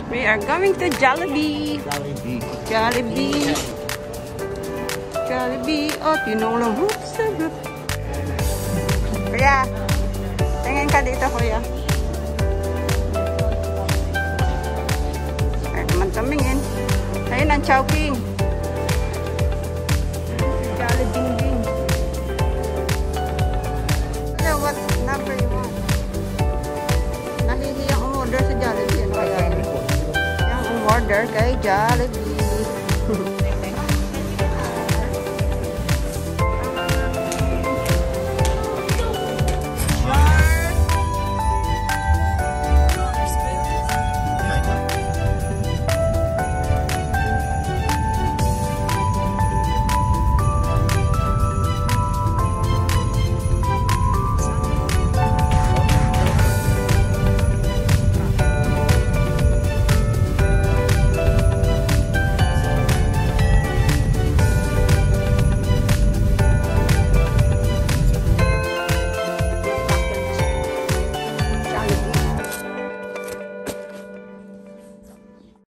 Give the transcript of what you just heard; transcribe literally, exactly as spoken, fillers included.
We are going to Jollibee. Jollibee. Jollibee. Jollibee. Oh, tinulong. Oops. Kuya, tingin ka dito, kuya. Ay, naman tumingin. Ayun ang Chowking. Jollibee din. Kuya, what number you want? Nahihiyang umorder sa Jollibee. Yung umorder kay Jollibee.